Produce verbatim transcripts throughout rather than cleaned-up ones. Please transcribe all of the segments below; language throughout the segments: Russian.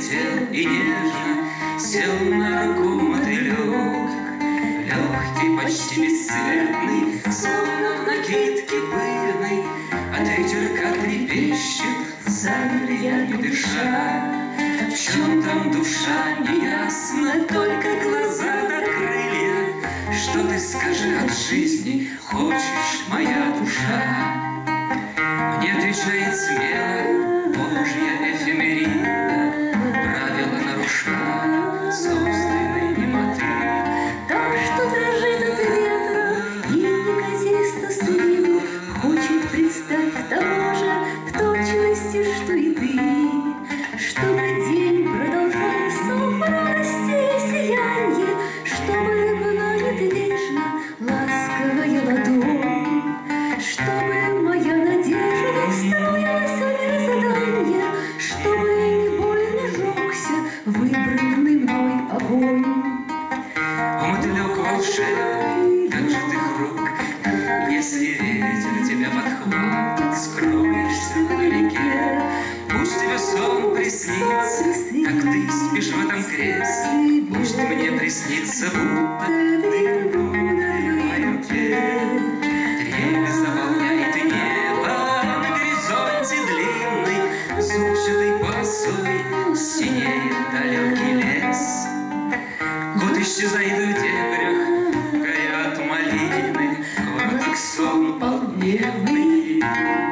прилетел и нежно сел на руку мотылек. Легкий, почти бесцветный, словно в накидке пыльной, от ветерка трепещет, замер я не дыша. В чем там душа, неясно, только глаза до крылья. Что ты, скажи, от жизни хочешь, моя душа? Мне отвечает смело Божья эфемерия, правила нарушая собственной немоты. Так что дрожит от ветра и неказисто стыдит, хочет представь к тому же в точности, что и ты, чтобы день продолжался в радости и сиянье, чтобы была недвижна ласковая ладонь, чтобы моя надежда строилась в мирозданье, чтобы не больно жёгся выбранный мной огонь. О, мотылек волшебный, как же ты хрупк, если ветер тебя подхватит, скроешься вдалеке. Пусть тебе сон приснится, как ты спишь в этом кресле, пусть мне приснится, будто ты пугаешь в руке. Трель заполняет небо на горизонте длинный, зубчатой полосой синеет далекий лес. Год исчезает в дебрях, горят малины, короток сон полдневный,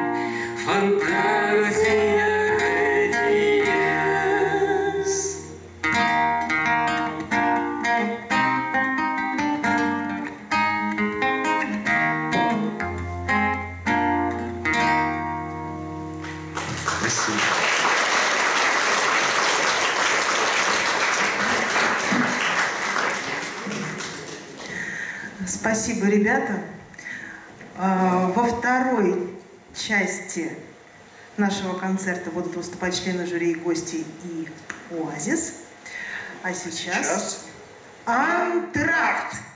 фантазия родилась. Спасибо. Спасибо, ребята. Во второй части нашего концерта будут выступать члены жюри и гости и Оазис. А сейчас, сейчас. Антракт.